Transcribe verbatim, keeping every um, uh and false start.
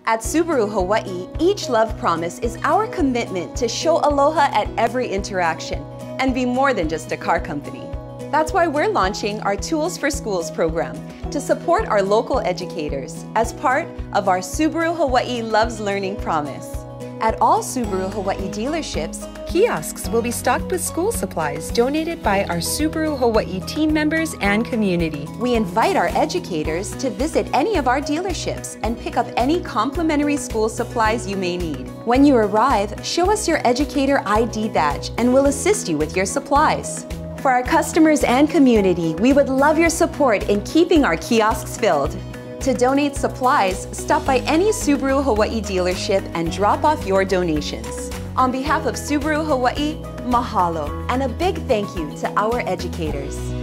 At Subaru Hawaii, each love promise is our commitment to show aloha at every interaction and be more than just a car company. That's why we're launching our Tools for Schools program to support our local educators as part of our Subaru Hawaii Loves Learning promise. At all Subaru Hawaii dealerships, kiosks will be stocked with school supplies donated by our Subaru Hawaii team members and community. We invite our educators to visit any of our dealerships and pick up any complimentary school supplies you may need. When you arrive, show us your educator I D badge and we'll assist you with your supplies. For our customers and community, we would love your support in keeping our kiosks filled. To donate supplies, stop by any Subaru Hawaii dealership and drop off your donations. On behalf of Subaru Hawaii, mahalo, and a big thank you to our educators.